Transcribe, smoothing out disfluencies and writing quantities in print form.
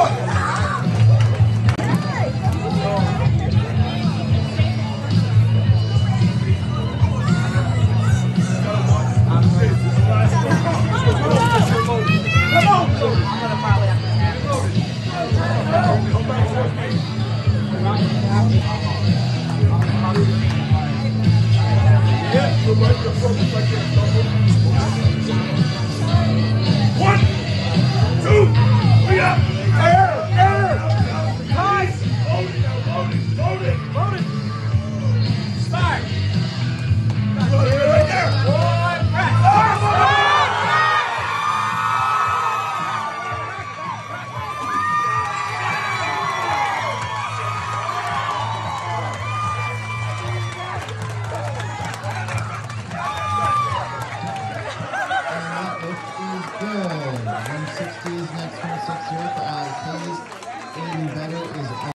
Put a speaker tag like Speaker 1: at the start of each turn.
Speaker 1: One, two, three up. Air. Nice. Load it. Start. Right there. One, press.
Speaker 2: Good. 160 is next, 160 for Alex. 80 better is